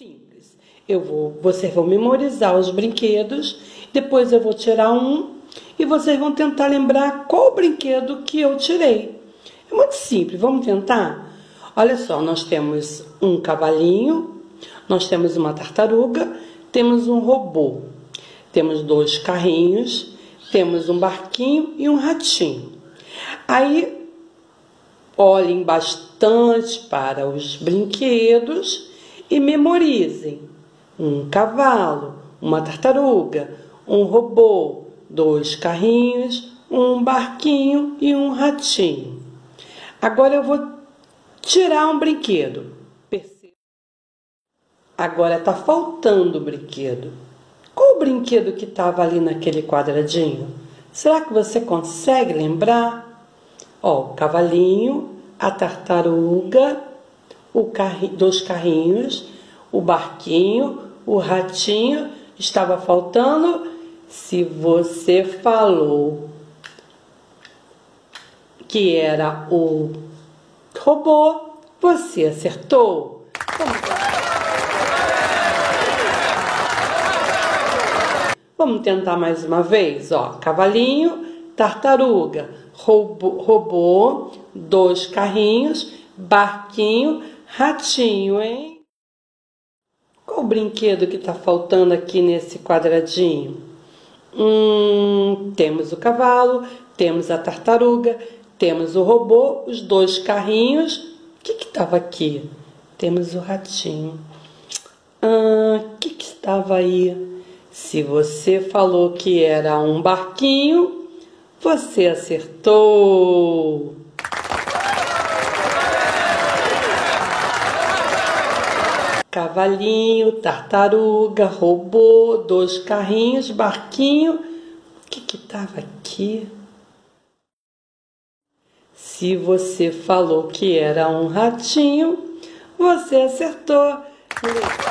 Simples. Vocês vão memorizar os brinquedos, depois eu vou tirar um e vocês vão tentar lembrar qual brinquedo que eu tirei. É muito simples, vamos tentar? Olha só, nós temos um cavalinho, nós temos uma tartaruga, temos um robô, temos 2 carrinhos, temos um barquinho e um ratinho. Aí, olhem bastante para os brinquedos e memorizem. Um cavalo, uma tartaruga, um robô, 2 carrinhos, um barquinho e um ratinho. Agora eu vou tirar um brinquedo. Agora está faltando o brinquedo. Qual o brinquedo que estava ali naquele quadradinho? Será que você consegue lembrar? Ó, o cavalinho, a tartaruga, 2 carrinhos, o barquinho, o ratinho. Estava faltando. Se você falou que era o robô, você acertou. Vamos tentar mais uma vez, ó. Cavalinho, tartaruga, robô, 2 carrinhos, barquinho, ratinho, hein? Qual o brinquedo que tá faltando aqui nesse quadradinho? Temos o cavalo, temos a tartaruga, temos o robô, os 2 carrinhos. O que estava aqui? Temos o ratinho. O que estava aí? Se você falou que era um barquinho, você acertou. Cavalinho, tartaruga, robô, 2 carrinhos, barquinho. O que estava aqui? Se você falou que era um ratinho, você acertou.